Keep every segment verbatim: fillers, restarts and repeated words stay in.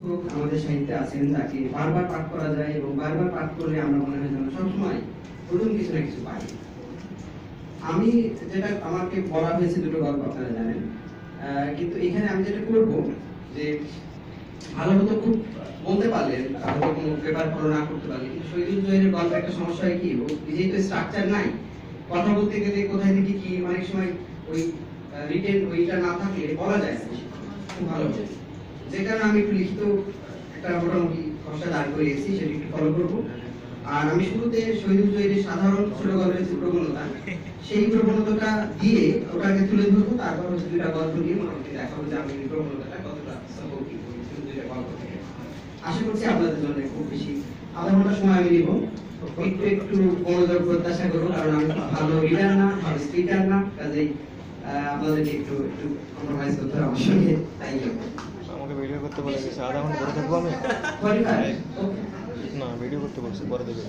আমাদের সাহিত্যে আছেন যাকে বারবার পাঠ করা যায় এবং বারবার পাঠ করলে আমরা মনে হয় যেন সবসময় নতুন কিছু না কিছু পাই। আমি যেটা আমাকে বলা হয়েছে দুটো গল্প আপনারা জানেন, কিন্তু এখানে আমি যেটা করব যে ভালো হতো খুব বলতে পারলেন হয়তো কোনো পেপার ফলো না করতে পারলে, কিন্তু শহীদুল জহিরের গল্প একটা সমস্যা হয় কি নিজেই তো স্ট্রাকচার নাই, কথা বলতে গেলে কোথায় থেকে কি অনেক সময় ওই রিটেন ওইটা না থাকলে বলা যায় না খুব ভালো। যে কারণে আমি একটু লিখিত একটা মোটামুটি খসড়া দাঁড় করিয়েছি, সেটা একটু ফলো করবো। আর আমি শুরুতে শহীদুল জহিরের সাধারণ ছোট গল্পের যে প্রবণতা, সেই প্রবণতাটা দিয়ে ওটাকে তুলে ধরবো, তারপর হচ্ছে দুইটা গল্প নিয়ে মোটামুটি দেখাবো যে আমি এই প্রবণতাটা কতটা সাপোর্টিভ দুইটা গল্প থেকে। আশা করছি আপনাদের জন্য খুব বেশি আধা ঘন্টা সময় আমি নিব, একটু একটু মনোযোগ প্রত্যাশা করবো, কারণ আমি ভালো রিডার না, ভালো স্পিকার না, কাজেই আপনাদেরকে একটু একটু কম্প্রোমাইজ করতে হবে আমার সঙ্গে। তাই আমাকে ভিডিও করতে বলেছে, আধা ঘন্টা পরে থাকবো আমি না, ভিডিও করতে বলছি পরে দেবে।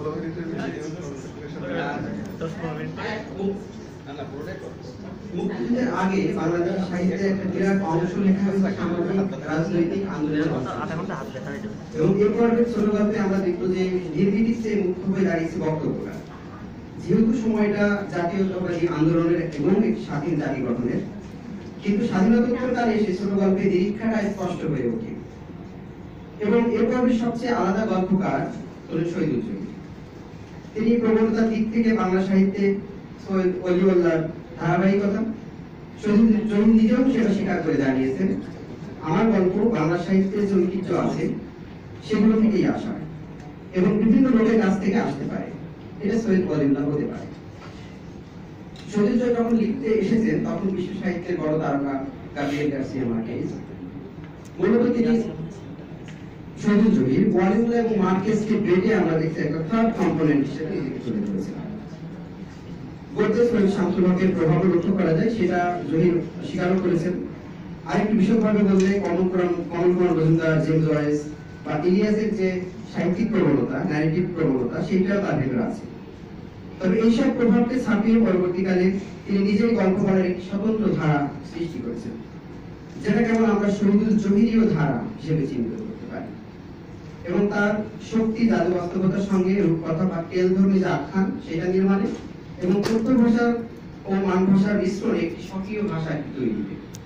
মুক্তিযুদ্ধের আগে বাংলাদেশ সাহিত্যে একটা বিরাট অংশ লেখা হয়েছে সামাজিক রাজনৈতিক আন্দোলন, এবং এই পর্বের ছোট গল্পে আমরা দেখবো যে নির্বিদিশে মুখ্য হয়ে দাঁড়িয়েছে বক্তব্যটা। যেহেতু সময়টা জাতীয়তাবাদী আন্দোলনের এবং একটি স্বাধীন জাতি গঠনের, কিন্তু স্বাধীনতোত্তরকালে সেই ছোট গল্পে নিরীক্ষাটা স্পষ্ট হয়ে ওঠে। এবং এর পর্বের সবচেয়ে আলাদা গল্পকার হলেন শহীদুল জহির। তিনি প্রবণতার দিক থেকে বাংলা সাহিত্যে সৈয়দ ওলিউল্লাহর ধারাবাহিকতা, শহীদুল জহির নিজেও সেটা স্বীকার করে জানিয়েছেন, আমার গল্প বাংলা সাহিত্যের যে ঐতিহ্য আছে সেগুলো থেকেই আসা এবং বিভিন্ন লোকের কাছ থেকে আসতে পারে, এটা সৈয়দ ওলিউল্লাহ হতে পারে। শহীদুল জহির যখন লিখতে এসেছেন তখন বিশ্ব সাহিত্যের বড় তারকা গাব্রিয়েল গার্সিয়া মার্কেজ। মূলত তিনি শহীদুল জহির ওয়ালিউল্লাহ এবং মার্কেজকে ব্রেডে আমরা দেখতে একটা থার্ড কম্পোনেন্ট হিসেবে নিজেকে তুলে ধরেছিলাম। গদ্যে সৈয়দ শামসুল হকের প্রভাব লক্ষ্য করা যায়, সেটা জহির স্বীকারও করেছেন। আরেকটু বিশদভাবে বললে কমল কুমার মজুমদার, জেমস জয়েস বা ইলিয়াসের যে সাহিত্যিক প্রবণতা, ন্যারেটিভ প্রবণতা, সেটাও তার ভেতরে আছে। তবে এইসব প্রভাবকে ছাপিয়ে পরবর্তীকালে তিনি নিজেই গল্প বলার একটি স্বতন্ত্র ধারা সৃষ্টি করেছেন, যেটা কেবল আমরা শহীদুল জহিরীয় ধারা হিসেবে চিহ্নিত করতে পারি। এবং তার শক্তি জাদু বাস্তবতার সঙ্গে রূপকথা বা তেলধর্মী যে আখ্যান সেটা নির্মাণে এবং তথ্য ভাষা ও মান ভাষার মিশ্রণে একটি স্বকীয় ভাষা তৈরি।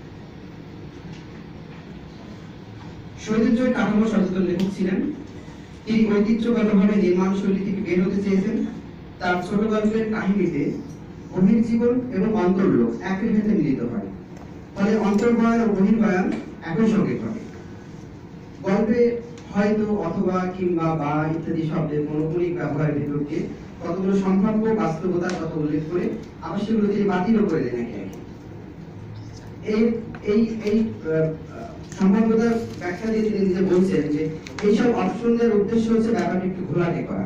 শহীদুল জহির কাঠামো সচেতন লেখক ছিলেন। তিনি ঐতিহ্যগতভাবে নির্মাণ শৈলী থেকে বের হতে চেয়েছেন। তার ছোট গল্পের কাহিনীতে বহির্জীবন এবং অন্তর্লোক একই ভেদে মিলিত হয়, ফলে অন্তর্বয়ন ও বহির্বয়ন একই সঙ্গে ঘটে। গল্পে হয়তো, অথবা, কিংবা, বা ইত্যাদি শব্দের মৌলিক ব্যবহারের ভেতর দিয়ে কতগুলো সম্ভাব্য বাস্তবতার কথা উল্লেখ করে আবার সেগুলো তিনি বাতিলও করে দেন একে একে। এই এই এই সম্ভাব্যতার ব্যাখ্যা দিয়ে তিনি নিজে বলছেন যে এইসব অপশনের উদ্দেশ্য হচ্ছে ব্যাপারটা একটু ঘোলাটে করা।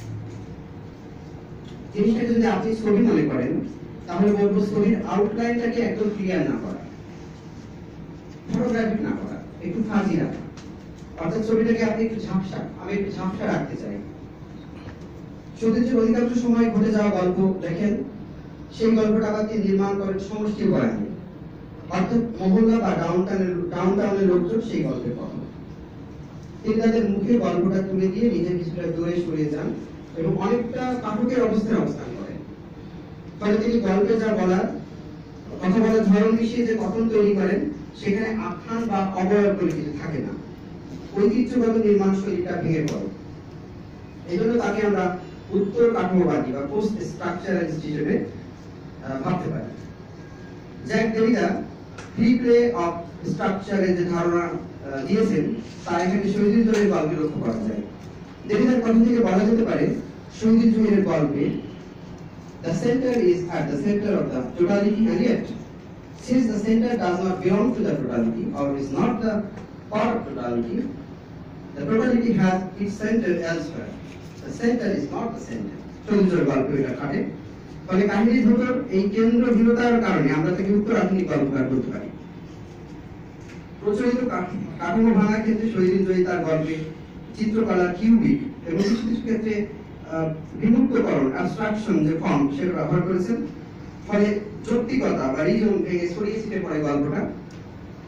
জিনিসটাকে যদি আপনি ছবি মনে করেন তাহলে বলবো ছবির আউটলাইনটাকে একদম ক্লিয়ার না করা, ফটোগ্রাফিক না করা, একটু ফাজি রাখা। অর্থাৎ ছবিটাকে আপনি একটু ঝাপসা, আমি একটু ঝাপসা রাখতে চাই। শহীদুল অধিকাংশ সময় ঘটে যাওয়া গল্প দেখেন, সেই গল্পটা আবার তিনি নির্মাণ করেন সমষ্টি বয়ানে, অর্থাৎ মহল্লা বা ডাউনটাউনের ডাউনটাউনের লোকজন সেই গল্পের কথা। তিনি তাদের মুখে গল্পটা তুলে দিয়ে নিজে কিছুটা দূরে সরিয়ে যান এবং অনেকটা পাঠকের অবস্থানে অবস্থান করেন। ফলে তিনি গল্পে যা বলার কথা বলার ধরন মিশিয়ে যে কথন তৈরি করেন, সেখানে আখ্যান বা অবয়ব বলে কিছু থাকে না, ঐতিহ্যগত নির্মাণ শৈলীটা ভেঙে পড়ে। এই জন্য তাকে আমরা উত্তর কাঠামোবাদী বা পোস্ট স্ট্রাকচারালিস্ট হিসেবে ভাবতে পারি। Jacques Derrida free play of স্ট্রাকচারের যে ধারণা দিয়েছেন, তা এখানে শহীদুল জহিরের গল্পে লক্ষ্য করা যায়। ডেরিডার কথা থেকে বলা যেতে পারে শহীদুল জহিরের গল্পে the center is at the center of the totality, and yet since the center does not belong to the totality or is not the part of totality, the totality has its center elsewhere. The center is not the center. Shahidul গল্প এটা খাটে, ফলে কাহিনীর ভেতর এই কেন্দ্রহীনতার কারণে আমরা তাকে উত্তর আধুনিক গল্পকার বলতে পারি। প্রচলিত কাঠামো ভাঙার ক্ষেত্রে শহীদুল জহির তার গল্পে চিত্রকলা, কিউবিক এবং কিছু কিছু ক্ষেত্রে বিমুক্তকরণ, অ্যাবস্ট্রাকশন যে ফর্ম সেটা ব্যবহার করেছেন। ফলে যৌক্তিকতা বা রিজন ভেঙে ছড়িয়ে ছিটে পড়ে গল্পটা।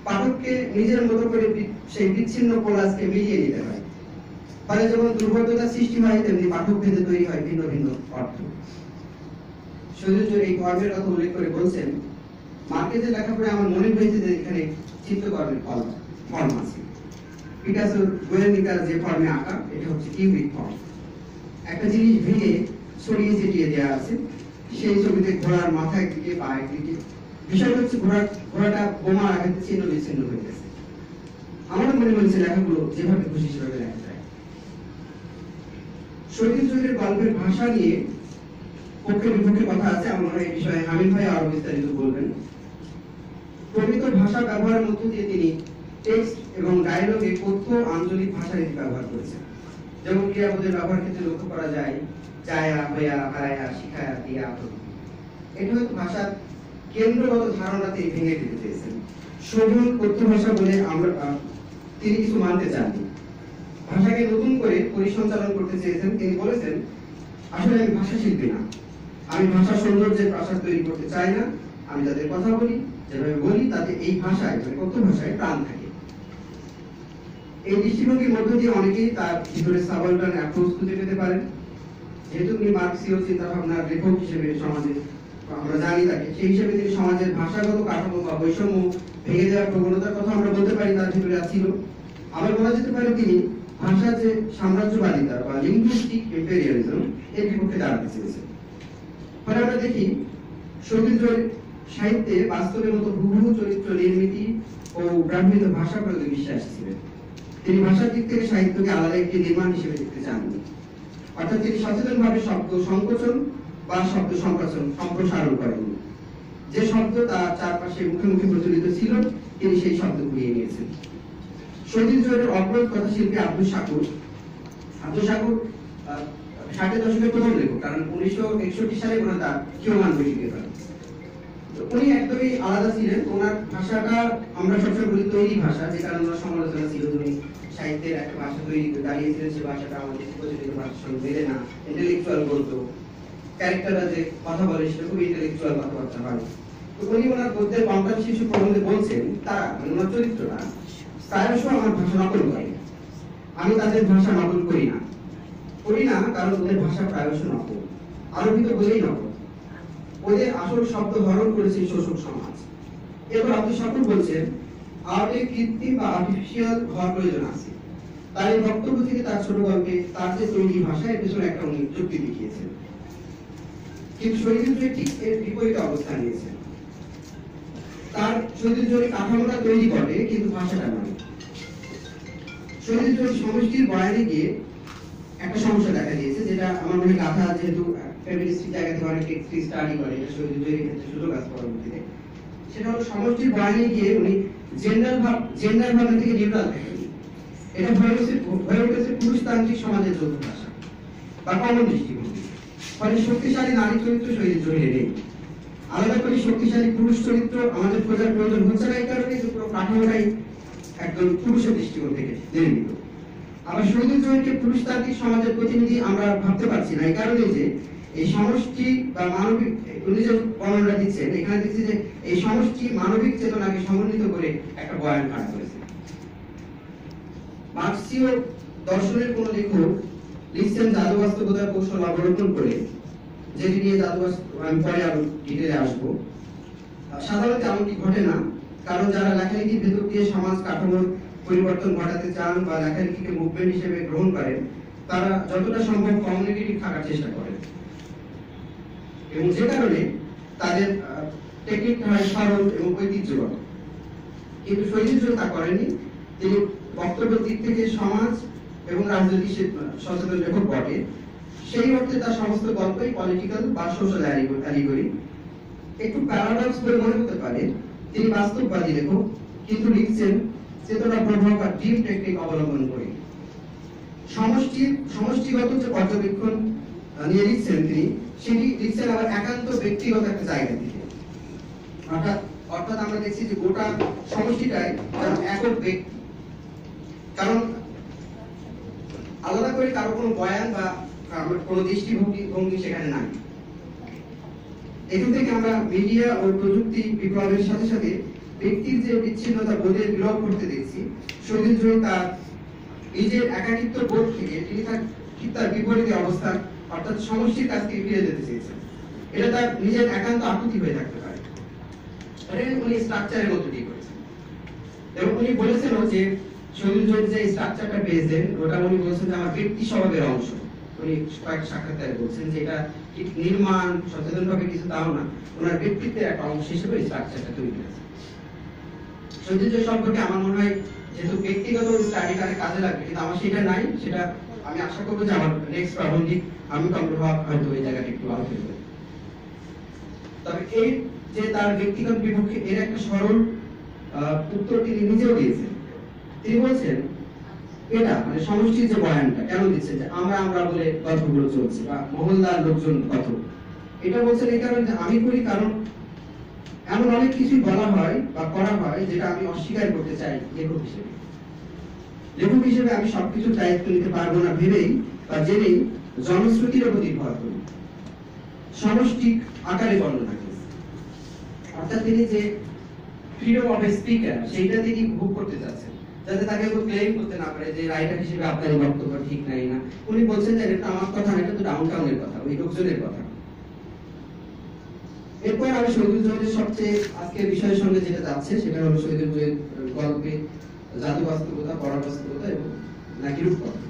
পাঠককে নিজের মতো করে সেই বিচ্ছিন্ন কোলাজকে মিলিয়ে নিতে হয়। ফলে যেমন দুর্বোধ্যতা সৃষ্টি হয়, তেমনি পাঠক ভেদে তৈরি হয় ভিন্ন ভিন্ন অর্থ। শৈলজোর এই কর্মের কথা উল্লেখ করে বলছেন, মার্কেজের লেখা পড়ে আমার মনে হয়েছে যে এখানে চিত্রকর্মের ফল ফর্ম আছে। পিকাসোর গুয়ের্নিকার যে ফর্মে আঁকা, এটা হচ্ছে কিউবিক ফর্ম। একটা জিনিস ভেঙে ছড়িয়ে ছিটিয়ে দেওয়া আছে, সেই ছবিতে ঘোড়ার মাথায় দিকে পায়ের দিকে। বিষয়টা হচ্ছে ঘোড়া ঘোড়াটা বোমা আঘাতে ছিন্ন বিচ্ছিন্ন হয়ে গেছে। আমার মনে হয়েছে লেখাগুলো যেভাবে খুশি সেভাবে লেখা যায়। শৈলজোরের গল্পের ভাষা নিয়ে পক্ষে বিপক্ষে কথা আছে, আমার মনে হয় এই বিষয়ে আমিন ভাই আরো বিস্তারিত বলবেন। প্রমিত ভাষা ব্যবহারের মধ্য দিয়ে তিনি টেক্সট এবং ডায়লগে কথ্য আঞ্চলিক ভাষা রীতি ব্যবহার করেছেন। যেমন ক্রিয়াপদের ব্যবহার ক্ষেত্রে লক্ষ্য করা যায় যায়া, হইয়া, হারায়া, শিখায়া, দিয়া, এটা হয়তো ভাষার কেন্দ্রগত ধারণাতে ভেঙে দিতে চেয়েছেন। সবুজ কথ্য ভাষা বলে আমরা তিনি কিছু মানতে চাননি। ভাষাকে নতুন করে পরিসঞ্চালন করতে চেয়েছেন। তিনি বলেছেন, আসলে আমি ভাষা শিল্পী না, আমি ভাষা সৌন্দর্যের প্রাসাদ তৈরি করতে চাই না। আমি যাদের কথা বলি, যেভাবে বলি, তাতে এই ভাষায় মানে কথ্য ভাষায় প্রাণ থাকে। এই দৃষ্টিভঙ্গির মধ্য দিয়ে অনেকেই তার ভিতরে সাবলটান অ্যাপ্রোচ খুঁজে পেতে পারেন। যেহেতু তিনি মার্ক্সীয় চিন্তা ভাবনার লেখক হিসেবে সমাজে আমরা জানি তাকে, সেই হিসেবে তিনি সমাজের ভাষাগত কাঠামো বা বৈষম্য ভেঙে দেওয়ার প্রবণতার কথা আমরা বলতে পারি তার ভিতরে ছিল। আবার বলা যেতে পারে তিনি ভাষা যে সাম্রাজ্যবাদিতা বা লিঙ্গুইস্টিক ইম্পেরিয়ালিজম এর বিপক্ষে দাঁড়াতে চেয়েছেন। ফলে আমরা দেখি শৈলজোর সাহিত্যে বাস্তবের মতো হুবহু চরিত্র নির্মিতি ও ব্রাহ্মীত ভাষা প্রয়োগে বিশ্বাসী ছিলেন। তিনি ভাষার দিক থেকে সাহিত্যকে আলাদা একটি নির্মাণ হিসেবে দেখতে চাননি। অর্থাৎ তিনি সচেতনভাবে শব্দ সংকোচন বা শব্দ সম্প্রসারণ সম্প্রসারণ করেননি। যে শব্দ তার চারপাশে মুখে মুখে প্রচলিত ছিল, তিনি সেই শব্দ ঘুরিয়ে নিয়েছেন। শৈলজোরের অগ্রজ কথাশিল্পী আব্দুল শাকুর আব্দুল শাকুর ষাটের দশকের প্রথম লেখক, কারণ উনিশশো একষট্টি সালে ওনার তার কিয়মান বই লিখে ফেলেন। উনি একদমই আলাদা ছিলেন। ওনার ভাষাটা আমরা সবসময় বলি তৈরি ভাষা, যে কারণে ওনার সমালোচনা ছিল। উনি সাহিত্যের একটা ভাষা তৈরি করে দাঁড়িয়েছিলেন, সে ভাষাটা আমাদের প্রচলিত ভাষার সঙ্গে মেলে না, ইন্টেলেকচুয়াল বলতো। ক্যারেক্টাররা যে কথা বলে সেটা খুব ইন্টেলেকচুয়াল কথাবার্তা হয়। তো উনি ওনার গদ্যের কন্টাক্ট শিশু প্রবন্ধে বলছেন, তারা মানে ওনার চরিত্রটা প্রায়শ আমার ভাষা নকল করে। আমি তাদের ভাষা নকল করি না করি না কারণ ওদের ভাষা প্রায়শ নকল, আরোপিত বলেই নকল। ওদের আসল শব্দ ধারণ করেছে শোষক সমাজ। এবার আব্দুল শাকুর বলছেন, আর্টে কৃত্রিম বা আর্টিফিশিয়াল হওয়ার প্রয়োজন আছে। তার এই বক্তব্য থেকে তার ছোট গল্পে তার যে তৈরি ভাষা, এর পেছনে একটা উনি যুক্তি দেখিয়েছেন। কিন্তু শৈলজোর ঠিক এর বিপরীত অবস্থান নিয়েছেন। তার শৈলজোর কাঠামোটা তৈরি করে, কিন্তু ভাষাটা নয়। শৈলজোর সমষ্টির বয়ানে গিয়ে একটা সমস্যা দেখা দিয়েছে, যেটা আমার মনে গাথা যেহেতু ফেমিনিস্টিক জায়গা থেকে অনেক টেক্সট স্টাডি করে, এটা শৈলজোরের ক্ষেত্রে সুযোগ আছে পরবর্তীতে। সেটা হলো সমষ্টির বয়ানে গিয়ে উনি জেন্ডার ভাব জেন্ডার ভাবনা থেকে নিউট্রাল থাকেন। এটা হয়ে উঠেছে হয়ে উঠেছে পুরুষতান্ত্রিক সমাজের যৌথ ভাষা বা কমন দৃষ্টিভঙ্গি। ফলে শক্তিশালী নারী চরিত্র শৈলজোরে নেই। আলাদা করে শক্তিশালী পুরুষ চরিত্র আমাদের খোঁজার প্রয়োজন হচ্ছে না, এই কারণে যে পুরো কাঠামোটাই একদম পুরুষের দৃষ্টিকোণ থেকে নির্মিত। আবার শৈলজোরকে পুরুষতান্ত্রিক সমাজের প্রতিনিধি আমরা ভাবতে পারছি না, এই কারণে যে এই সমষ্টি বা মানবিক, উনি যে বর্ণনা দিচ্ছেন এখানে দেখছি যে এই সমষ্টি মানবিক চেতনাকে সমন্বিত করে একটা বয়ান খাড়া করেছে। মার্ক্সীয় দর্শনের কোন লেখক লিখছেন জাদু বাস্তবতার কৌশল অবলম্বন করে, যেটি নিয়ে জাদু আমি পরে আরো ডিটেলে আসবো। সাধারণত এমনটি ঘটে না, কারণ যারা লেখালেখির ভেতর দিয়ে সমাজ কাঠামোর পরিবর্তন ঘটাতে চান বা লেখালেখিকে মুভমেন্ট হিসেবে গ্রহণ করেন, তারা যতটা সম্ভব কমিউনিকেটিভ থাকার চেষ্টা করেন, এবং যে কারণে তাদের টেকনিক হয় সরল এবং ঐতিহ্যগত। কিন্তু শৈলজোর তা করেনি। তিনি বক্তব্যের দিক থেকে সমাজ এবং রাজনৈতিক সচেতন লেখক বটে, সেই অর্থে তার সমস্ত গল্পই পলিটিক্যাল বা সোশ্যাল অ্যালিগরি। একটু প্যারাডক্স বলে মনে হতে পারে, তিনি বাস্তববাদী লেখক কিন্তু লিখছেন চেতনা প্রভাব বা ডিপ টেকনিক অবলম্বন করে। সমষ্টির সমষ্টিগত যে পর্যবেক্ষণ নিয়ে লিখছেন তিনি, সেটি লিখছেন আবার একান্ত ব্যক্তিগত একটা জায়গা থেকে। অর্থাৎ অর্থাৎ আমরা দেখছি যে গোটা সমষ্টিটাই একক ব্যক্তি, কারণ আলাদা করে কারো কোনো বয়ান বা কোনো দৃষ্টিভঙ্গি ভঙ্গি সেখানে নাই। এখান থেকে আমরা মিডিয়া ও প্রযুক্তি বিপ্লবের সাথে সাথে ব্যক্তির যে বিচ্ছিন্নতা বোধের বিলোপ করতে দেখছি, শহীদুল জহির তার নিজের একাকিত্ব বোধ থেকে তিনি তার ঠিক তার বিপরীতে অবস্থান অর্থাৎ সমষ্টির কাছ থেকে ফিরে যেতে চেয়েছেন। এটা তার নিজের একান্ত আকুতি হয়ে থাকতে পারে। এটা উনি স্ট্রাকচারের মধ্যে দিয়ে করেছেন এবং উনি বলেছেন যে শহীদুল জহির যে স্ট্রাকচারটা পেয়েছেন ওটা উনি বলছেন যে আমার ব্যক্তি স্বভাবের অংশ। উনি কয়েক সাক্ষাৎকারে বলছেন যে এটা ঠিক নির্মাণ সচেতনভাবে কিছু তাও না, ওনার ব্যক্তিত্বের একটা অংশ হিসেবে স্ট্রাকচারটা তৈরি করেছে। শহীদুল জহির সম্পর্কে আমার মনে হয় যেহেতু ব্যক্তিগত স্টাডিটা কাজে লাগবে, কিন্তু আমার সেটা নাই, সেটা আমি আশা করবো যে আমার নেক্সট প্রাবন্ধিক আমি কমপ্রভাব হয়তো ওই জায়গাটা একটু ভালো ফেলবো। তবে এই যে তার ব্যক্তিগত বিপক্ষে এর একটা সরল উত্তর তিনি নিজেও দিয়েছেন। তিনি বলছেন এটা মানে সমষ্টির যে বয়ানটা কেন দিচ্ছে যে আমরা আমরা বলে গল্পগুলো চলছে বা মহল্লার লোকজন কত, এটা বলছেন এই কারণে যে আমি করি কারণ এমন অনেক কিছুই বলা হয় বা করা হয় যেটা আমি অস্বীকার করতে চাই লেখক হিসেবে। লেখক হিসেবে আমি সবকিছুর দায়িত্ব নিতে পারবো না ভেবেই বা জেনেই জনশ্রুতির উপর নির্ভর করি, সমষ্টিক আকারে বর্ণনা করি। অর্থাৎ তিনি যে ফ্রিডম অফ স্পিকার সেইটা তিনি ভোগ করতে যাচ্ছেন, যাতে তাকে কেউ ক্লেম করতে না পারে যে রাইটার হিসেবে আপনার এই বক্তব্য ঠিক নাই না। উনি বলছেন যে এটা আমার কথা না, এটা তো ডাউন টাউনের কথা, ওই লোকজনের কথা। এরপর আমি শহীদুল জহিরের সবচেয়ে আজকের বিষয়ের সঙ্গে যেটা যাচ্ছে সেটা হলো শহীদুল জহির গল্পে জাদু বাস্তবতা, পরাবাস্তবতা এবং নাকি রূপকথা।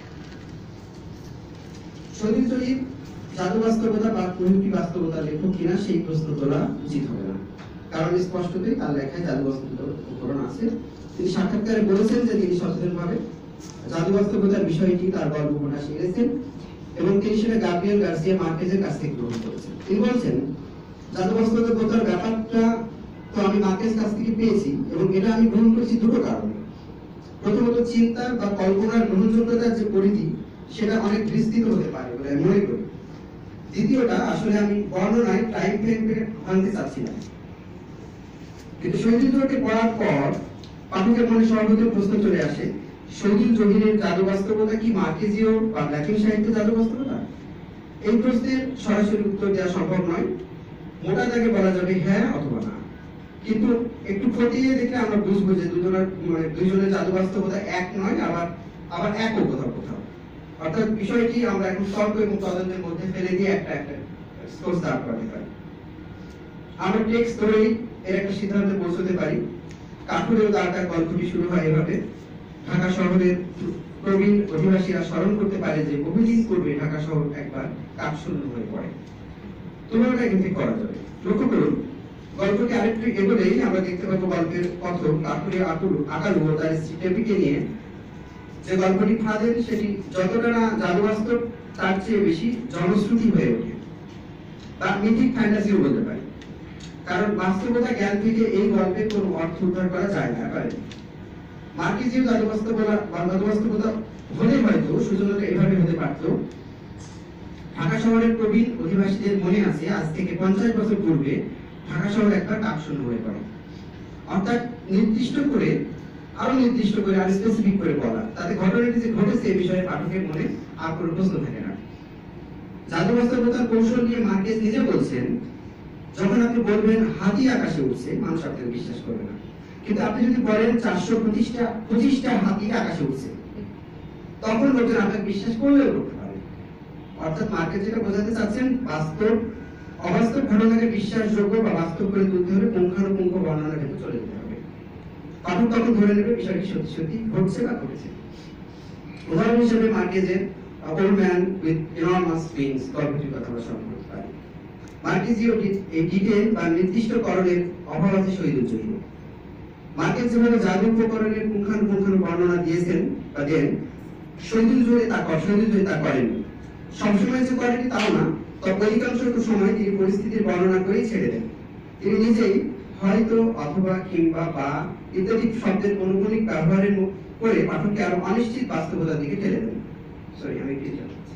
শহীদুল জহির জাদু বাস্তবতা বা প্রযুক্তি বাস্তবতা লেখক কিনা সেই প্রশ্ন তোলা উচিত হবে না, কারণ স্পষ্টতই তার লেখায় জাদু বাস্তবতার উপকরণ আছে। তিনি সাক্ষাৎকারে বলেছেন যে তিনি সচেতনভাবে জাদু বাস্তবতার বিষয়টি তার গল্প প্রকাশে এনেছেন এবং তিনি সেটা গাব্রিয়েল গার্সিয়া মার্কেজের কাছ থেকে গ্রহণ করেছেন। তিনি বলছেন জাদু বাস্তবতার ব্যাপারটা তো আমি মার্কেজ কাছ থেকে পেয়েছি এবং এটা আমি গ্রহণ করেছি দুটো কারণে। প্রথমত চিন্তার বা কল্পনার গ্রহণযোগ্যতার যে পরিধি সেটা অনেক বিস্তৃত হতে পারে বলে আমি মনে করি। দ্বিতীয়টা আসলে আমি বর্ণনায় টাইম ফ্রেমকে ভাঙতে চাচ্ছি না, কিন্তু শহীদুল জহিরকে পড়ার পর পাঠকের মনে সর্বপ্রথম প্রশ্ন চলে আসে শহীদুল জহিরের জাদু বাস্তবতা কি মার্কেজীয় বা ল্যাটিন সাহিত্যে জাদু বাস্তবতা? এই প্রশ্নের সরাসরি উত্তর দেওয়া সম্ভব নয়। মোটা দাগে বলা যাবে হ্যাঁ অথবা না, কিন্তু একটু খতিয়ে দেখলে আমরা বুঝবো যে দুজনের মানে দুজনের জাদু বাস্তবতা এক নয়, আবার আবার একও কোথাও কোথাও। অর্থাৎ বিষয়টি আমরা এখন তর্ক এবং তদন্তের মধ্যে ফেলে দিয়ে একটা একটা স্কোর দাঁড় করাতে পারি। আমরা টেক্সট ধরেই এর একটা সিদ্ধান্তে পৌঁছতে পারি। কাঠুরেও তার তার গল্পটি শুরু হয় এভাবে। ঢাকা শহরের প্রবীণ অধিবাসীরা স্মরণ করতে পারে যে বহুদিন পূর্বে ঢাকা শহর একবার কাঠশূন্য হয়ে পড়ে। তুলনাটা কিন্তু করা যাবে। লক্ষ্য করুন গল্পটি আরেকটু এগোলেই আমরা দেখতে পাবো গল্পের কথক কাঠুরে আকুল আকালু ও তার স্ত্রী টেপিকে নিয়ে যে গল্পটি ফাঁদেন সেটি যতটা না জাদু বাস্তব তার চেয়ে বেশি জনশ্রুতি হয়ে ওঠে বা মিথিক ফ্যান্টাসিও বলতে পারি, কারণ বাস্তবতা জ্ঞান থেকে এই গল্পে কোনো অর্থ উদ্ধার করা যায় না। পারে মার্কেজীয় জাদু বাস্তবতা বা জাদু বাস্তবতা হলে হয়তো সূচনাটা এভাবে হতে পারত। ঢাকা শহরের প্রবীণ অধিবাসীদের মনে আছে আজ থেকে পঞ্চাশ বছর পূর্বে ঢাকা শহর একবার কাঠশূন্য হয়ে পড়ে। অর্থাৎ নির্দিষ্ট করে আরো নির্দিষ্ট করে আর স্পেসিফিক করে বলা, তাতে ঘটনাটি যে ঘটেছে এই বিষয়ে পাঠকের মনে আর কোনো প্রশ্ন থাকে না। জাদু বাস্তবতার কৌশল নিয়ে মার্কেজ নিজে বলছেন যখন আপনি বলবেন হাতি আকাশে উঠছে মানুষ আপনাকে বিশ্বাস করবে না, কিন্তু আপনি যদি বলেন চারশো পঁচিশটা পঁচিশটা হাতি আকাশে উঠছে তখন লোকজন আপনাকে বিশ্বাস করলেও করতে পারে। অর্থাৎ মার্কেজ যেটা বোঝাতে চাচ্ছেন বাস্তব অবাস্তব ঘটনাকে বিশ্বাসযোগ্য বা বাস্তব করে তুলতে হলে পুঙ্খানুপুঙ্খ বর্ণনা কিন্তু চলে যেতে হবে। পাঠক তখন ধরে নেবে বিষয়টি সত্যি সত্যি ঘটছে বা ঘটেছে। উদাহরণ হিসেবে মার্কেজের old man with enormous wings গল্পটির কথা আমরা স্মরণ করতে পারি। মার্কেজীয় এই ডিটেল বা নির্দিষ্টকরণের অভাব আছে শহীদুল জহির। মার্কেজ যেভাবে জাদু উপকরণের পুঙ্খানুপুঙ্খানু বর্ণনা দিয়েছেন বা দেন, শহীদুল জহির তা শহীদুল জহির তা করেননি। সবসময় যে করেনি তাও না, তবে অধিকাংশ সময় তিনি পরিস্থিতির বর্ণনা করেই ছেড়ে দেন। তিনি নিজেই হয়তো অথবা কিংবা বা ইত্যাদি শব্দের অনুভূমিক ব্যবহারের করে পাঠককে আরো অনিশ্চিত বাস্তবতার দিকে ঠেলে দেন। সরি আমি একটু জানাচ্ছি।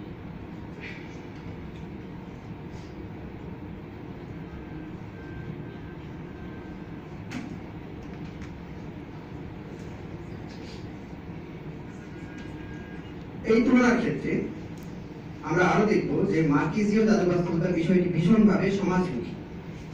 এই তুলনার ক্ষেত্রে আমরা আরো দেখবো যে মার্কেজীয় জাদু বাস্তবতার বিষয়টি ভীষণভাবে সমাজমুখী।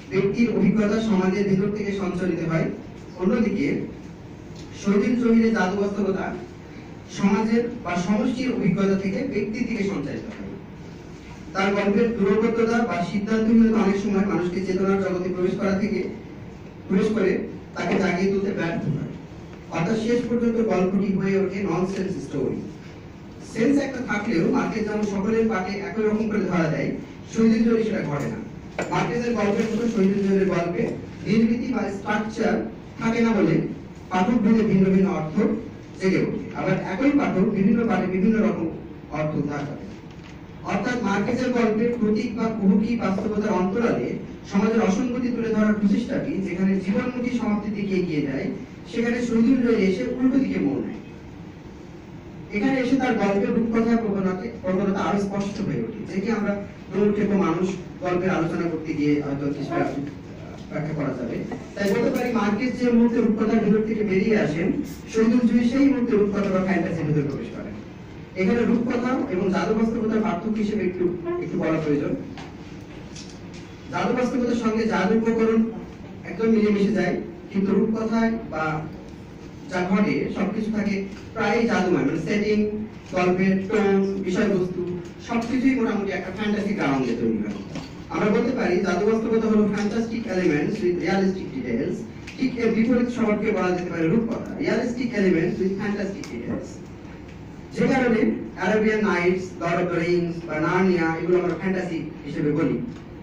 ব্যক্তির অভিজ্ঞতা সমাজের ভিতর থেকে সঞ্চালিত হয়, অন্যদিকে শহীদুল জহিরের জাদুবাস্তবতা সমাজের বা সমষ্টির অভিজ্ঞতা থেকে ব্যক্তি থেকে সঞ্চালিত হয়। তার গল্পের দূরবদ্ধতা বা সিদ্ধান্তহীনতা অনেক সময় মানুষকে চেতনার জগতে প্রবেশ করা থেকে প্রবেশ করে তাকে জাগিয়ে তুলতে ব্যর্থ হয়। অর্থাৎ শেষ পর্যন্ত গল্পটি হয়ে ওঠে ননসেন্স স্টোরি। সেন্স একটা থাকলেও মার্কেজ যেমন সকলের পাঠে একই রকম করে ধরা দেয়, শহীদুল জহির সেটা ঘটে না। মার্কেজের গল্পের মতো শহীদুল জহিরের গল্পে নির্মিতি বা স্ট্রাকচার থাকে না বলে পাঠক ভেদে ভিন্ন ভিন্ন অর্থ জেগে ওঠে। আবার একই পাঠক বিভিন্ন পাঠে বিভিন্ন রকম অর্থ উদ্ধার করে। অর্থাৎ মার্কেজের গল্পের প্রতীক বা কুহুকি বাস্তবতার অন্তরালে সমাজের অসঙ্গতি তুলে ধরার প্রচেষ্টাটি যেখানে জীবনমুখী সমাপ্তির দিকে এগিয়ে যায়, সেখানে শহীদুল জহির এসে উল্টো দিকে মোড় নেয়। এখানে এসে তার গল্পের রূপকথার প্রবণতা প্রবণতা আরো স্পষ্ট হয়ে ওঠে, যেটি আমরা প্রমুখ মানুষ গল্পের আলোচনা করতে গিয়ে হয়তো কিছুটা ব্যাখ্যা করা যাবে। তাই বলতে পারি মার্কেজ যে মুহূর্তে রূপকথার ভিতর থেকে বেরিয়ে আসেন, শহীদুল জহির সেই মুহূর্তে রূপকথা বা ফ্যান্টাসির ভিতরে প্রবেশ করেন। এখানে রূপকথা এবং জাদু বাস্তবতার পার্থক্য হিসেবে একটু একটু বলা প্রয়োজন। জাদু বাস্তবতার সঙ্গে জাদু উপকরণ একদম মিলেমিশে যায়, কিন্তু রূপকথায় বা যা ঘটে সবকিছু থাকে প্রায় জাদুময়, মানে সেটিং, গল্পের টোন, বিষয়বস্তু সবকিছুই মোটামুটি একটা ফ্যান্টাসি গ্রাউন্ডে তৈরি হয়। আমরা বলতে পারি জাদু বাস্তবতা হলো fantastic elements with realistic details, ঠিক এর বিপরীত স্বভাবকে বলা যেতে পারে রূপকথা, realistic elements with fantastic details. যে কারণে Arabian Nights, Lord of the Rings বা নার্নিয়া এগুলো আমরা ফ্যান্টাসি হিসেবে বলি।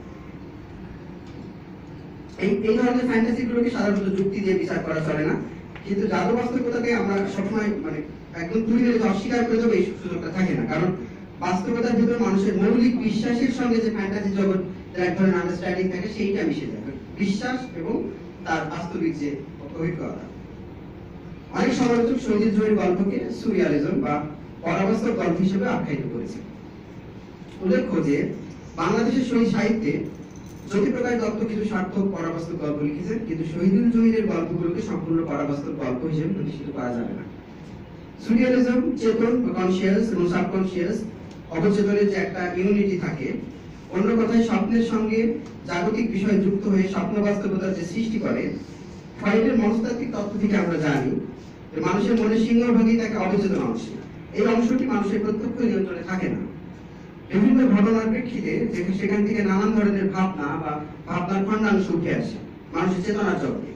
এই এই ধরনের ফ্যান্টাসি গুলোকে সাধারণত যুক্তি দিয়ে বিচার করা চলে না, কিন্তু জাদু বাস্তবতাকে আমরা সবসময় মানে একদম তুলে ধরে অস্বীকার করে দেবো এই সুযোগটা থাকে না। কারণ বাস্তবতার ভিতরে মানুষের মৌলিক বিশ্বাসের সঙ্গে যে ফ্যান্টাসি জগৎ এক ধরনের আন্ডারস্ট্যান্ডিং থাকে, সেইটা মিশে যায় বিশ্বাস এবং তার বাস্তবিক যে অভিজ্ঞতা। অনেক সমালোচক শহীদুল জহির গল্পকে সুরিয়ালিজম বা পরাবাস্তব গল্প হিসেবে আখ্যায়িত করেছে। উল্লেখ্য যে বাংলাদেশের শহীদ সাহিত্যে জ্যোতিপ্রকাশ দত্ত কিছু সার্থক পরাবাস্তব গল্প লিখেছেন, কিন্তু শহীদুল জহিরের গল্পগুলোকে সম্পূর্ণ পরাবাস্তব গল্প হিসেবে প্রতিষ্ঠিত করা যাবে না। সুরিয়ালিজম চেতন, কনসিয়াস এবং সাবকনসিয়াস, অবচেতনের যে একটা ইউনিটি থাকে, অন্য কথায় স্বপ্নের সঙ্গে জাগতিক বিষয় যুক্ত হয়ে স্বপ্ন বাস্তবতার যে সৃষ্টি করে, ফ্রয়েডের মনস্তাত্ত্বিক তত্ত্ব থেকে আমরা জানি যে মানুষের মনে সিংহভাগই থাকে অবচেতন অংশে। এই অংশটি মানুষের প্রত্যক্ষ নিয়ন্ত্রণে থাকে না। বিভিন্ন ঘটনার প্রেক্ষিতে সেখান থেকে নানান ধরনের ভাবনা বা ভাবনার খণ্ডাংশ উঠে আসে মানুষের চেতনার জগতে।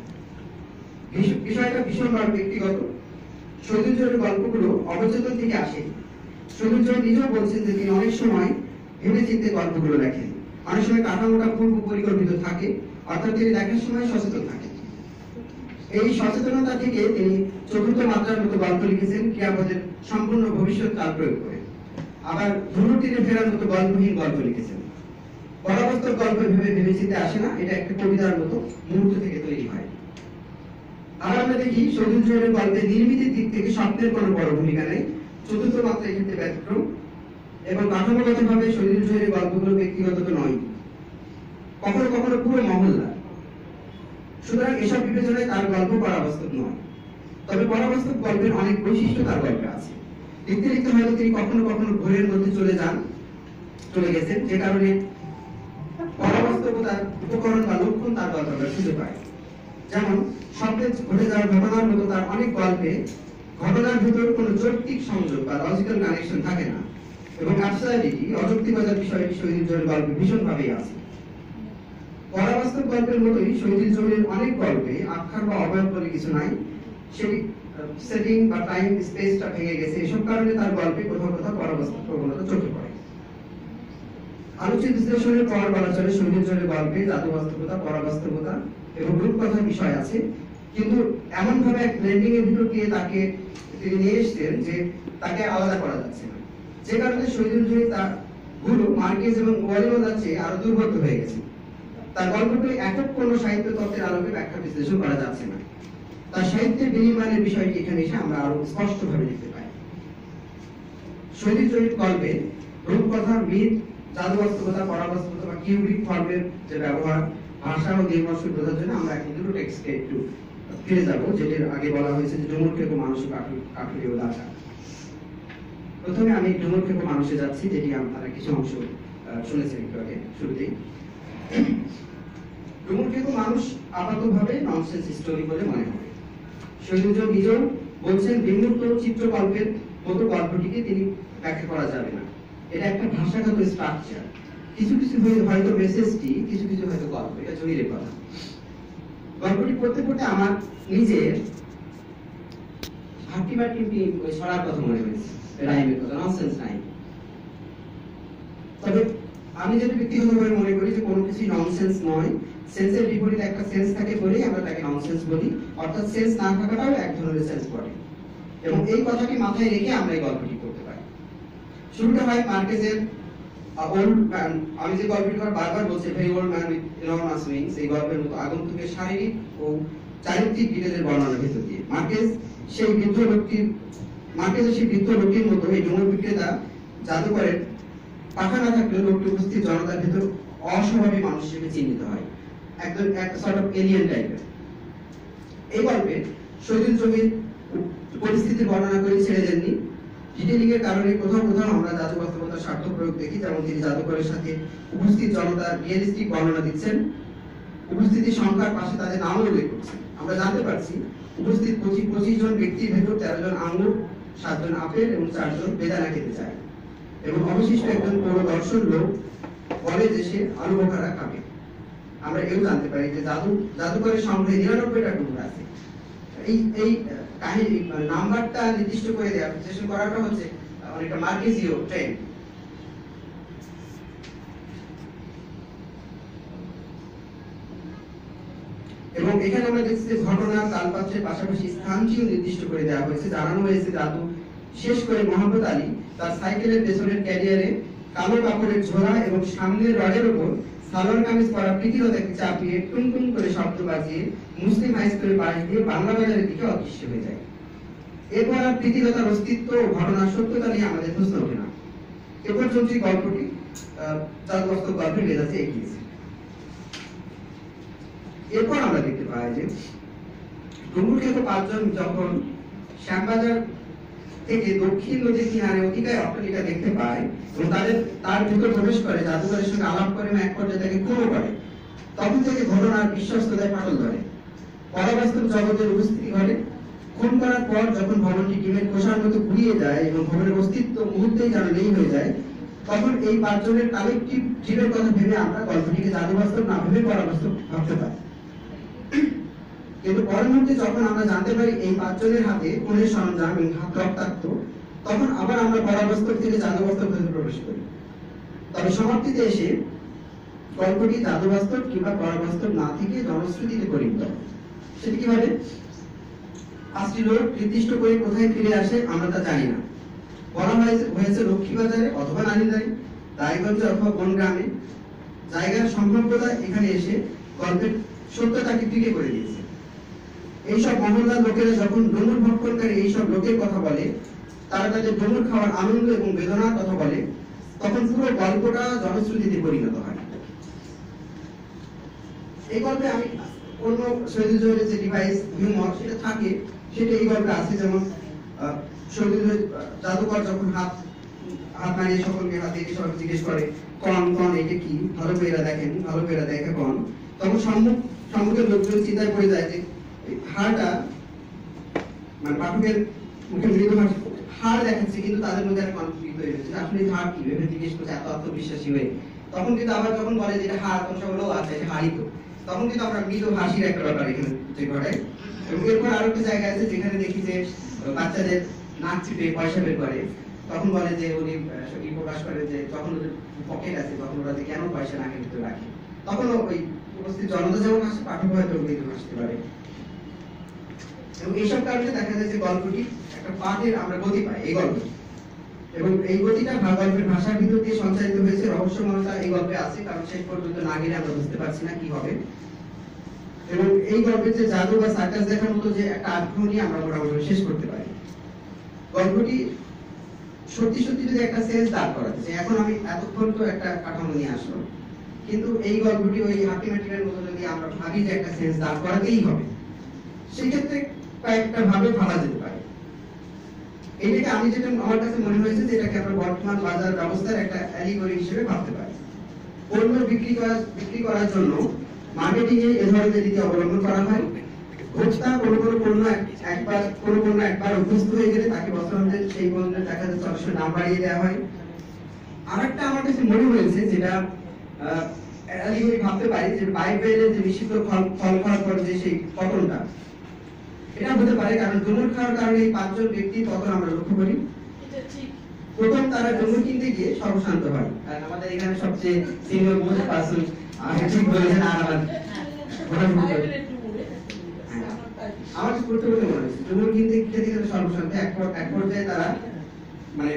বিষয়টা ভীষণভাবে ব্যক্তিগত। শহীদুল জহিরের গল্পগুলো অবচেতন থেকে আসে। শহীদুল জহির নিজেও বলছেন যে তিনি অনেক সময় ভেবে চিন্তে গল্পগুলো লেখেন, অনেক সময় কাঠামোটা পূর্ব পরিকল্পিত থাকে, অর্থাৎ তিনি লেখার সময় সচেতন থাকেন। এই সচেতনতা থেকে তিনি চতুর্থ মাত্রার মতো গল্প লিখেছেন ক্রিয়াপদের সম্পূর্ণ ভবিষ্যৎ কাল প্রয়োগ করে। আবার ধনুর তীরে ফেরার মতো গল্পহীন গল্প লিখেছেন। পরাবাস্তব গল্প ভেবে ভেবে চিন্তে আসে না, এটা একটা কবিতার মতো মুহূর্ত থেকে তৈরি হয়। আবার আমরা দেখি শহীদুল জহিরের গল্পে নির্মিতির দিক থেকে স্বপ্নের কোনো বড় ভূমিকা নেই, চতুর্থ মাত্রায় ক্ষেত্রে ব্যতিক্রম, এবং কাঠামোগতভাবে শহীদুল জহিরের গল্পগুলো ব্যক্তিগত তো নয়, কখনো কখনো পুরো মহল্লা। সুতরাং এসব বিবেচনায় তার গল্প পরাবাস্তব নয়। তবে পরাবাস্তব গল্পের অনেক বৈশিষ্ট্য তার গল্পে আছে। লিখতে লিখতে হয়তো তিনি কখনো কখনো ঘোরের মধ্যে চলে যান চলে গেছেন, যে কারণে পরাবাস্তবতার উপকরণ বা লক্ষণ তার গল্পে আমরা খুঁজে পাই। যেমন স্বপ্নে ঘটে যাওয়ার ঘটনার মতো তার অনেক গল্পে ঘটনার ভিতর কোনো যৌক্তিক সংযোগ বা লজিক্যাল কানেকশন থাকে না, এবং অ্যাবসার্ডিটি, অযৌক্তিকতার বিষয়টি শহীদুল জহিরের গল্পে ভীষণভাবেই আছে। পরাবাস্তব গল্পের মতোই শহীদুল জহিরের অনেক গল্পে আখ্যান বা অবয়ব বলে কিছু নাই, সেই সেটিং বা টাইম স্পেসটা ভেঙে গেছে। এসব কারণে তার গল্পে কোথাও কোথাও পরাবাস্তব প্রবণতা চোখে পড়ে। আলোচিত বিশ্লেষণের পর বলা চলে শহীদুল জহিরের গল্পে জাদু বাস্তবতা, পরাবাস্তবতা এবং রূপকথার বিষয় আছে, কিন্তু এমন ভাবে এক ব্লেন্ডিং এর ভিতর দিয়ে তাকে তিনি নিয়ে এসেছেন যে তাকে আলাদা করা যাচ্ছে না, যে কারণে শহীদুল জহির তার গুরু মার্কেজ এবং ওয়ালিওয়ালার চেয়ে আরো দুর্বোধ্য হয়ে গেছে। তার গল্পটি একক কোনো সাহিত্য তত্ত্বের আলোকে ব্যাখ্যা বিশ্লেষণ করা যাচ্ছে না। তার সাহিত্যের বিনিময়ের বিষয়টি এখানে এসে আমরা আরো স্পষ্টভাবে দেখতে পাই। শহীদুল জহির গল্পে রূপকথা, মিথ, জাদু বাস্তবতা, পরাবাস্তবতা বা কিউবিক ফর্মের যে ব্যবহার, ভাষা ও নির্ভরশীল বোঝার জন্য আমরা এখন দুটো টেক্সটকে একটু ফিরে যাবো, যেটির আগে বলা হয়েছে যে ডুমুরক্ষেপ মানসিক কাঠুরীয় দাসা। প্রথমে আমি ডুমুরক্ষেপ মানুষে যাচ্ছি, যেটি আপনারা কিছু অংশ শুনেছেন একটু আগে শুরুতেই। ডুমুর খেকো মানুষ আপাতভাবে ননসেন্স স্টোরি বলে মনে হয়। শৈলজ নিজেও বলছেন বিমূর্ত চিত্রকল্পের মতো গল্পটিকে তিনি ব্যাখ্যা করা যাবে না, এটা একটা ভাষাগত স্ট্রাকচার, কিছু কিছু হয়তো মেসেজটি, কিছু কিছু হয়তো গল্প, এটা জহিরের কথা। গল্পটি পড়তে পড়তে আমার নিজের হাঁটি মাটি ওই ছড়ার কথা মনে হয়েছে, রাইমের কথা, ননসেন্স রাইম। তবে আমি যেটা ব্যক্তিগতভাবে মনে করি যে কোনো কিছু ননসেন্স নয়, সেন্সের বিপরীতে একটা সেন্স থাকে বলেই আমরা তাকে ননসেন্স বলি, অর্থাৎ সেন্স না থাকাটাও এক ধরনের সেন্স বটে। এবং এই কথাটি মাথায় রেখে আমরা এই গল্পটি করতে পারি। শুরুটা হয় মার্কেজের ওল্ড ম্যান, আমি যে গল্পটি বারবার বলছি, very old man with enormous wings, এই গল্পের মতো আগন্তুকের শারীরিক ও চারিত্রিক ডিটেলের বর্ণনার ভেতর দিয়ে মার্কেজ সেই বৃদ্ধ লোকটির মার্কেজের সেই বৃদ্ধ লোকটির মতো এই ডুমুর বিক্রেতা জাদুকরের পাখা না থাকলেও লোকটি উপস্থিত জনতার ভেতর অস্বাভাবিক মানুষ হিসেবে চিহ্নিত হয়, একদম এক সর্ট অফ এলিয়েন টাইপের। এই গল্পে শহীদুল জমির পরিস্থিতি বর্ণনা করে ছেড়ে দেননি। ডিটেলিং এর কারণে কোথাও কোথাও আমরা জাদু বাস্তবতার স্বার্থ প্রয়োগ দেখি, যেমন তিনি জাদুকরের সাথে উপস্থিত জনতার রিয়েলিস্টিক বর্ণনা দিচ্ছেন, উপস্থিতি সংখ্যার পাশে তাদের নামও উল্লেখ করছেন। আমরা জানতে পারছি উপস্থিত পঁচিশ পঁচিশ জন ব্যক্তির ভেতর তেরো জন আঙ্গুর, সাতজন আপেল এবং চারজন বেদানা খেতে চায়, এবং অবশিষ্ট একজন পুরো দর্শন লোক বলে যে সে আলু বোখারা খাবে। আমরা এও জানতে পারি যে জাদু জাদুকরের সংখ্যায় নিরানব্বইটা ডুমুর আছে। এই এই কাহিনী নাম্বারটা নির্দিষ্ট করে দেওয়া বিশ্লেষণ করাটা হচ্ছে অনেকটা মার্কেজীয় ট্রেন্ড। এবং এখানে আমরা দেখছি যে ঘটনা কালপাত্রের পাশাপাশি স্থানটিও নির্দিষ্ট করে দেওয়া হয়েছে। জানানো হয়েছে জাদু শেষ করে মোহাম্মদ আলী তার সাইকেলের পেছনের ক্যারিয়ারে কালো কাপড়ের ঝোলা এবং সামনের রডের উপর সালোয়ার কামিজ পরা প্রীতিলতাকে চাপিয়ে টুন টুন করে শব্দ বাজিয়ে মুসলিম হাই স্কুলের পাশ দিয়ে বাংলা বাজারের দিকে অদৃশ্য হয়ে যায়। এরপর আর প্রীতিলতার অস্তিত্ব ও ঘটনার সত্যতা নিয়ে আমাদের প্রশ্ন ওঠে না। এ পর্যন্ত গল্পটি জাদু বাস্তব গল্পের মেজাজে এগিয়েছে। এরপর আমরা দেখতে পাই যে ডুমুর খেকো পাঁচজন যখন শ্যামবাজার থেকে দক্ষিণ নদীর কিনারে অতিকায় অট্টালিকা দেখতে পায় এবং তাদের তার ভিতর প্রবেশ করে, জাদুকরের সঙ্গে আলাপ করে এক পর্যায়ে তাকে খুনও করে, তখন থেকে ঘটনার বিশ্বস্ততায় ফাটল ধরে, পরাবাস্তব জগতের উপস্থিতি ঘটে। খুন করার পর যখন ভবনটি ডিমের খোসার মতো ঘুরিয়ে যায় এবং ভবনের অস্তিত্ব মুহূর্তেই যেন নেই হয়ে যায়, তখন এই পাঁচজনের কালেকটিভ জীবের কথা ভেবে আমরা গল্পটিকে জাদু বাস্তব না ভেবে পরাবাস্তব ভাবতে পারি। কিন্তু পরের মুহূর্তে যখন আমরা জানতে পারি এই পাঁচজনের হাতে খুনের সরঞ্জাম এবং হাত রক্তাক্ত, তখন আবার আমরা পরাবাস্তব থেকে জাদু বাস্তব ভেতরে প্রবেশ করি। তবে সমাপ্তিতে এসে গল্পটি জাদু বাস্তব কিংবা পরাবাস্তব না থেকে জনশ্রুতিতে পরিণত। সেটি কিভাবে? পাঁচটি লোক নির্দিষ্ট করে কোথায় ফিরে আসে আমরা তা জানি না। বলা হয়েছে হয়েছে লক্ষ্মীবাজারে অথবা নানিদারি, রায়গঞ্জে অথবা কোন গ্রামে। জায়গার সম্ভাব্যতা এখানে এসে গল্পের সত্যতাকে ফিকে করে দিয়েছে। এইসব মহল্লার লোকেরা যখন ডুমুর ভক্ষণকারী এইসব লোকের কথা বলে, তারা তাদের ডুমুর খাওয়ার আনন্দ এবং বেদনার কথা বলে, তখন পুরো গল্পটা জনশ্রুতিতে পরিণত হয়। এই গল্পে আমি অন্য শহীদুল জহিরের যে ডিভাইস হিউমার সেটা থাকে, সেটা এই গল্পে আছে। যেমন শহীদুল জাদুকর যখন হাত হাত নাড়িয়ে সকলকে হাত দিয়ে সবাই জিজ্ঞেস করে কন কন এটা কি, ভালো করে দেখেন, ভালো করে দেখে কন, তখন সম্মুখ সম্মুখের লোকজন চিন্তায় পড়ে যায় যে হাড়টা মানে পাঠকের মুখে মৃদু হাড় দেখাচ্ছে, কিন্তু তাদের মধ্যে একটা কনফ্লিক্ট হয়ে গেছে আসলে হাড় কি ভেবে জিজ্ঞেস করছে এত আত্মবিশ্বাসী হয়ে। তখন কিন্তু আবার যখন বলে যে এটা হাড়, তখন সব আছে এটা হাড়ই তো, তখন কিন্তু আমরা মৃদু হাসির একটা ব্যাপার এখানে ঘটাই। এবং এরপর আরো একটা জায়গা আছে যেখানে দেখি যে বাচ্চাদের নাক চিপে পয়সা বের করে, তখন বলে যে উনি সেটি প্রকাশ করে যে যখন ওদের পকেট আছে তখন ওরা কেন পয়সা নাকের ভিতরে রাখে, তখন ওই উপস্থিত জনতা যেমন হাসে, পাঠক হয়তো মৃদু হাসতে পারে। এবং এইসব কারণে দেখা যায় যে গল্পটি একটা পাঠের আমরা গতি পাই এই গল্পে, এবং এই গতিটা গল্পের ভাষার ভিতর দিয়ে সঞ্চারিত হয়েছে। রহস্যময়তা এই গল্পে আছে, কারণ শেষ পর্যন্ত না গেলে আমরা বুঝতে পারছি না কি হবে। এবং এই গল্পের যে জাদু বা সার্কাস দেখার মতো যে একটা আগ্রহ নিয়ে আমরা মোটামুটি শেষ করতে পারি। গল্পটি সত্যি সত্যি যদি একটা সেন্স দাঁড় করাতে যে এখন আমি এতক্ষণ তো একটা কাঠামো নিয়ে আসলো, কিন্তু এই গল্পটি ওই হাতিমাটির মতো যদি আমরা ভাবি যে একটা সেন্স দাঁড় করাতেই হবে, সেক্ষেত্রে কয়েকটা ভাবে ভাবা যেতে পারে। এটাকে আমি যেটা আমার কাছে মনে হয়েছে যে এটাকে আমরা বর্তমান বাজার ব্যবস্থার একটা অ্যালিগরি হিসেবে ভাবতে পারি। পণ্য বিক্রি করা বিক্রি করার জন্য মার্কেটিং এ এই ধরনের রীতি অবলম্বন করা হয়। ভোক্তা কোনো কোনো পণ্য একবার কোনো পণ্য একবার অভ্যস্ত হয়ে গেলে তাকে বছরান্তে সেই পণ্যের দেখা যাচ্ছে অবশ্য দাম বাড়িয়ে দেওয়া হয়। আরেকটা আমার কাছে মনে হয়েছে যেটা আমি ভাবতে পারি যে বাইবেলে যে নিষিদ্ধ ফল ফল খাওয়ার পর যে সেই পতনটা, এটা হতে পারে কারণ ডুমুর খাওয়ার কারণে এই পাঁচজন ব্যক্তি পতন আমরা লক্ষ্য করি। প্রথম তারা ডুমুর কিনতে গিয়ে সর্বশান্ত হয়। আর আমাদের এখানে সবচেয়ে সিনিয়র মোস্ট পার্সন ঠিক বলেছেন আর আমার আমার করতে বলে মনে হচ্ছে ডুমুর কিনতে খেতে খেতে সর্বশান্ত এক এক পর্যায়ে তারা মানে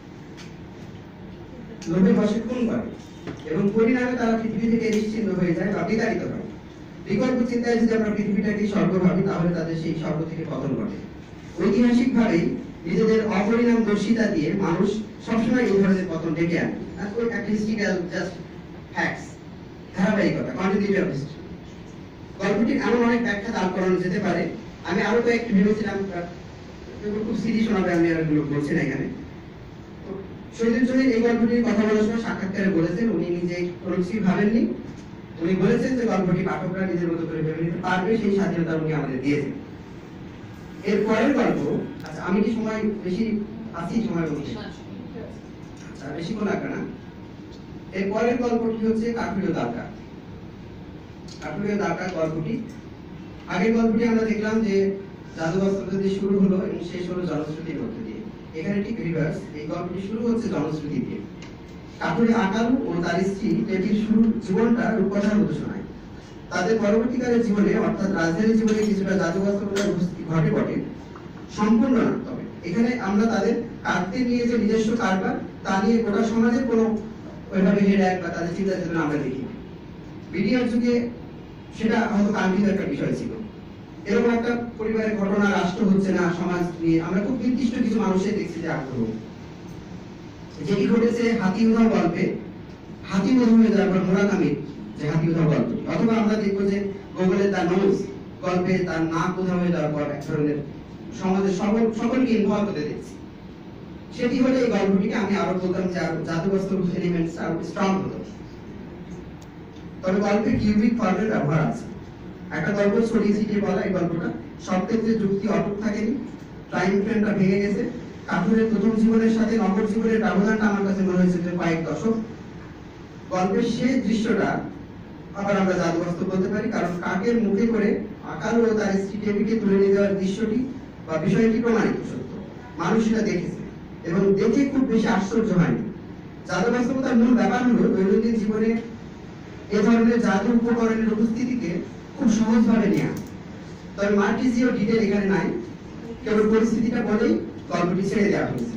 লোভে বশে খুন করে এবং পরিণামে তারা পৃথিবী থেকে নিশ্চিহ্ন হয়ে যায় বা বিতাড়িত হয়। বিকল্প চিন্তায় যদি আমরা পৃথিবীটাকে স্বর্গ ভাবি তাহলে তাদের সেই স্বর্গ থেকে পতন ঘটে। ঐতিহাসিকভাবেই নিজেদের অপরিণাম দর্শিতা দিয়ে মানুষ সবসময় এই ধরনের পতন ডেকে আনে। একটা হিস্ট্রিক্যাল জাস্ট ফ্যাক্টস, ধারাবাহিকতা, কন্টিনিউটি অফ হিস্ট্রি। গল্পটির এমন অনেক ব্যাখ্যা দান করানো যেতে পারে। আমি আরো কয়েকটি ভেবেছিলাম, খুব সিরিয়াস শোনাবে, আমি আর এগুলো বলছি না এখানে। শহীদুল জহির এই গল্পটির কথা বলার সময় সাক্ষাৎকারে বলেছেন উনি নিজে কোনো কিছুই ভাবেননি। উনি বলেছেন যে গল্পটি পাঠকরা নিজের মতো করে ভেবে নিতে পারবে, সেই স্বাধীনতা উনি আমাদের দিয়েছেন। এর পরের গল্প, আচ্ছা আমি কি সময় বেশি আছি সময় মধ্যে? আচ্ছা বেশিক্ষণ লাগবে না। এর পরের গল্পটি হচ্ছে কাঠুরিয়া দাকা। কাঠুরিয়া দাকা গল্পটি, আগের গল্পটি আমরা দেখলাম যে জাদুবস্ত্র দিয়ে শুরু হলো এবং শেষ হলো জনশ্রুতির মধ্যে দিয়ে। এখানে ঠিক রিভার্স, এই গল্পটি শুরু হচ্ছে জনশ্রুতি দিয়ে। কাঠুরিয়া আকালু ও তার স্ত্রী টেটির শুরুর জীবনটা রূপকথার মতো শোনায়। তাদের পরবর্তীকালের জীবনে অর্থাৎ রাজধানী জীবনে কিছুটা জাদুবস্ত্রতার উপস্থিতি ঘটে বটে, সম্পূর্ণ না। তবে এখানে আমরা তাদের কাটতে নিয়ে যে নিজস্ব কারবার তা নিয়ে গোটা সমাজের কোনো ওইভাবে হেডাক বা তাদের চিন্তা চেতনা আমরা দেখি। বিডিআর যুগে সেটা হয়তো কাঙ্ক্ষিত একটা বিষয় ছিল। এরকম একটা পরিবারের ঘটনা, রাষ্ট্র হচ্ছে না, সমাজ নিয়ে আমরা খুব নির্দিষ্ট কিছু মানুষের দেখছি যে আগ্রহ। যেটি ঘটেছে হাতি উধাও গল্পে, হাতি উধাও হয়ে যাওয়ার পর মুরাকামির যে হাতি উধাও গল্প, অথবা আমরা দেখবো যে গুগলের তার নোজ গল্পে তার নাক উধাও হয়ে যাওয়ার পর এক ধরনের সমাজের সকল সকলকে ইনভলভ হতে দেখছি। সেটি হলে এই গল্পটিকে আমি আরো বলতাম যে আরো জাদুবস্ত্র এলিমেন্টস আরো স্ট্রং হতো। তবে গল্পে কিউবিক ফর্মের ব্যবহার আছে। একটা গল্প ছড়িয়ে ছিটিয়ে বলা এই গল্পটা, সব ক্ষেত্রে যুক্তি অটুট থাকেনি, টাইম ফ্রেমটা ভেঙে গেছে। কাঠুরের প্রথম জীবনের সাথে নগর জীবনের ব্যবধানটা আমার কাছে মনে হয়েছে যে কয়েক দশক। গল্পের সেই দৃশ্যটা আবার আমরা জাদুবস্ত্র বলতে পারি, কারণ কাকের মুখে করে আকাল ও তার স্ত্রী টেবিকে তুলে নিয়ে যাওয়ার দৃশ্যটি বা বিষয়টি প্রমাণিত সত্য, মানুষ সেটা দেখেছে এবং দেখে খুব বেশি আশ্চর্য হয়নি। জাদুবস্ত্রতার মূল ব্যাপার হলো দৈনন্দিন জীবনে এ ধরনের জাদু উপকরণের উপস্থিতিকে খুব সহজভাবে নেওয়া। তবে মার্টিজিও ডিটেল এখানে নাই, কেবল পরিস্থিতিটা বলেই গল্পটি ছেড়ে দেওয়া হয়েছে।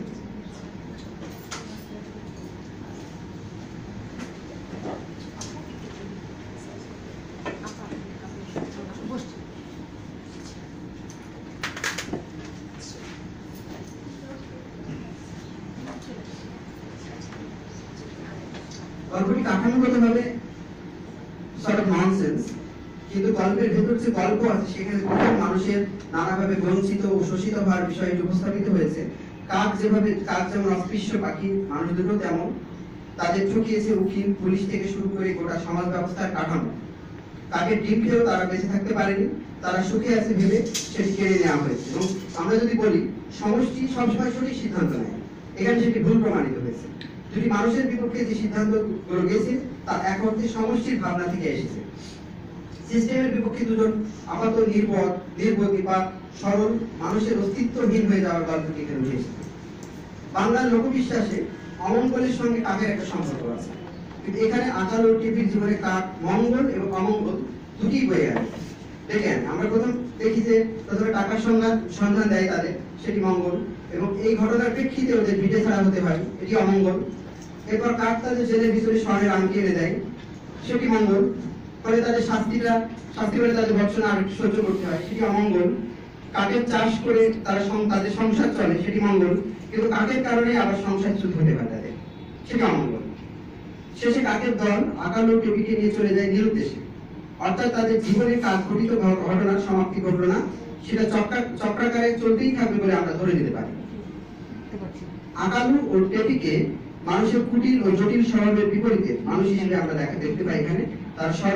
গল্পটি কাঠামোগতভাবে সর্ট অফ ননসেন্স, কিন্তু গল্পের ভেতর যে গল্প আছে সেখানে প্রথম মানুষের নানাভাবে বঞ্চিত ও শোষিত হওয়ার বিষয়টি উপস্থাপিত হয়েছে। কাক যেভাবে কাক যেমন অস্পৃশ্য পাখি, মানুষ দুটো তেমন। তাদের ঠকিয়েছে উকিল, পুলিশ থেকে শুরু করে গোটা সমাজ ব্যবস্থার কাঠামো। কাকের ডিম খেয়েও তারা বেঁচে থাকতে পারেনি, তারা সুখে আছে ভেবে সেটি কেড়ে নেওয়া হয়েছে। এবং আমরা যদি বলি সমষ্টি সবসময় সঠিক সিদ্ধান্ত নেয়, এখানে সেটি ভুল প্রমাণিত হয়েছে। যদি মানুষের বিপক্ষে যে সিদ্ধান্ত গুলো গেছে তা এক অর্থে সমষ্টির ভাবনা থেকে এসেছে। সিস্টেমের বিপক্ষে দুজন আপাত নির্বোধ নির্বোধী বা সরল মানুষের অস্তিত্বহীন হয়ে যাওয়ার গল্পটি এখানে উঠে এসেছে। বাংলার লোকবিশ্বাসে অমঙ্গলের সঙ্গে কাকের একটা সম্পর্ক আছে, কিন্তু এখানে আকাল ও টিভির জীবনে কাক মঙ্গল এবং অমঙ্গল দুটি বয়ে আছে। দেখেন আমরা প্রথম দেখি যে প্রথমে টাকার সংজ্ঞা সন্ধান দেয় তাদের, সেটি মঙ্গল, এবং এই ঘটনার প্রেক্ষিতে ওদের ভিটে ছাড়া হতে হয়, এটি অমঙ্গল। এরপর কাক তাদের জেলের ভিতরে স্বর্ণের আংটি এনে দেয়, সেটি মঙ্গল। ফলে তাদের শাস্তিটা শাস্তি করে তাদের ভর্ৎসনা আর সহ্য করতে হয়, সেটি অমঙ্গল। কাকের চাষ করে তারা তাদের সংসার চলে, সেটি মঙ্গল, কিন্তু কাকের কারণে আবার সংসার চ্যুত হতে পারে তাদের, সেটি অমঙ্গল। শেষে কাকের দল আকাল ও টেবিকে নিয়ে চলে যায় নিরুদ্দেশে, অর্থাৎ তাদের জীবনে কাক ঘটিত ঘটনার সমাপ্তি ঘটল না, সেটা চক্রা চক্রাকারে চলতেই থাকবে বলে আমরা ধরে নিতে পারি। আকালু ও টেপিকে মানুষের কুটিল ও জটিল স্বভাবের বিপরীতে মানুষ হিসেবে আমরা দেখা দেখতে পাই। এখানে তার সরল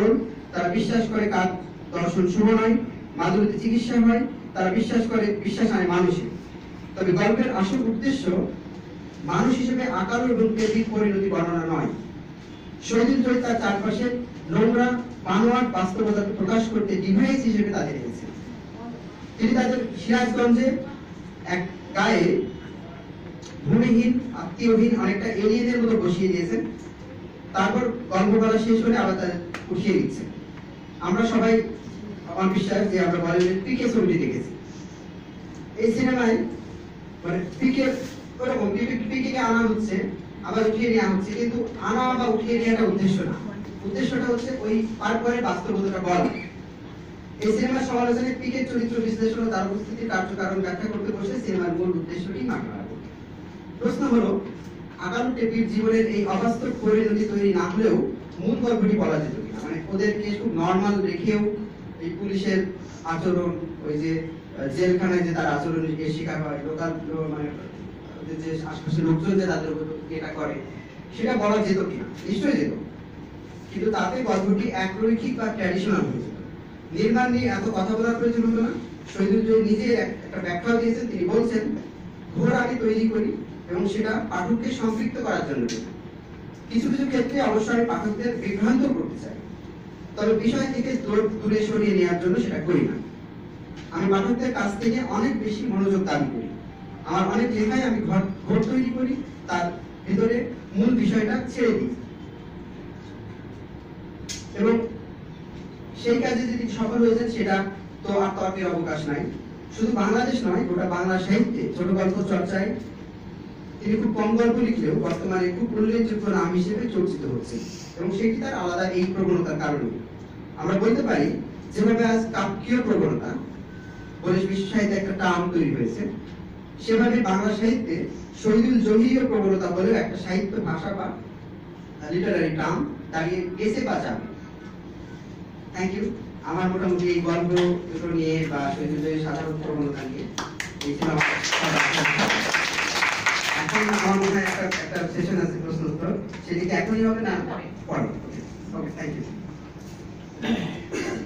তারা বিশ্বাস করে কাজ দর্শন শুভ নয়, মাধুরীতে চিকিৎসা হয়, তারা বিশ্বাস করে বিশ্বাস আনে মানুষে। তবে গল্পের আসল উদ্দেশ্য মানুষ হিসেবে আকার এবং টেবির পরিণতি বর্ণনা নয়। শহীদুল জয় তার চারপাশে নোংরা বানোয়াট বাস্তবতাকে প্রকাশ করতে ডিভাইস হিসেবে তাদের এনেছে। তিনি তাদের সিরাজগঞ্জে এক গায়ে ভূমিহীন আত্মীয়হীন অনেকটা এলিয়েনের মতো বসিয়ে দিয়েছেন, তারপর গল্প বলা শেষ হলে আবার তাদের উঠিয়ে দিচ্ছে। আমরা সবাই আমার বিশ্বাস যে আমরা বলিউডের পিকে ছবিটি দেখেছি। এই সিনেমায় মানে পিকে ওরকম পিকে আনা হচ্ছে আবার উঠিয়ে নেওয়া হচ্ছে, কিন্তু আনা বা উঠিয়ে নেওয়াটা উদ্দেশ্য না। উদ্দেশ্যটা হচ্ছে ওই তারপরে বাস্তবতাটা বলা। এই সিনেমার সমালোচনায় পিকের চরিত্র বিশ্লেষণ ও তার উপস্থিতির কার্যকারণ ব্যাখ্যা করতে বসে সিনেমার মূল উদ্দেশ্যটি মাঠমারা করবে। প্রশ্ন হলো, আগামী টেপির জীবনের এই অবাস্তব পরিণতি তৈরি না হলেও মূল গল্পটি বলা যেত কিনা? মানে ওদেরকে খুব নর্মাল রেখেও এই পুলিশের আচরণ, ওই যে জেলখানায় যে তার আচরণ শিকার হয়, লোকাল মানে ওদের যে আশপাশের লোকজন যে তাদের উপর এটা করে, সেটা বলা যেত কিনা? নিশ্চয়ই যেত, কিন্তু তাতে গল্পটি একরৈখিক বা ট্র্যাডিশনাল হয়ে যেত। নির্মাণ নিয়ে এত কথা বলার প্রয়োজন হতো না। শহীদুল জয় নিজে একটা ব্যাখ্যা দিয়েছেন, তিনি বলছেন, ঘোর আমি তৈরি করি এবং সেটা পাঠককে সম্পৃক্ত করার জন্য। কিছু কিছু ক্ষেত্রে অবশ্য আমি পাঠকদের বিভ্রান্ত করতে চাই, তবে বিষয় থেকে দূরে সরিয়ে নেওয়ার জন্য সেটা করি না। আমি পাঠকদের কাছ থেকে অনেক বেশি মনোযোগ দাবি করি। আমার অনেক লেখায় আমি ঘর ঘর তৈরি করি, তার ভিতরে মূল বিষয়টা ছেড়ে দিই, এবং সেই কাজে যদি সফল হয়েছেন সেটা তো আর তর্কের অবকাশ নাই। শুধু বাংলাদেশ নয়, গোটা বাংলা সাহিত্যে ছোট গল্প চর্চায় তিনি খুব কম গল্প লিখলেও বর্তমানে খুব উল্লেখযোগ্য নাম হিসেবে চর্চিত হচ্ছে, এবং সেটি তার আলাদা এই প্রবণতার কারণে। আমরা বলতে পারি, যেভাবে আজ কাব্যীয় প্রবণতা বলে বিশ্ব সাহিত্যে একটা টার্ম তৈরি হয়েছে, সেভাবে বাংলা সাহিত্যে শহীদুল জহিরীয় প্রবণতা বলেও একটা সাহিত্য ভাষা বা লিটারারি টার্ম দাঁড়িয়ে গেছে বা যাবে। Thank you. আমার মোটামুটি এই গল্প দুটো নিয়ে বা শহীদুল জহির সাধারণ প্রবণতা নিয়ে এই ছিল আমার। এখন আমার মনে হয় একটা একটা সেশন আছে প্রশ্ন উত্তর, সেদিকে এখনই হবে না পরে? Okay, thank you.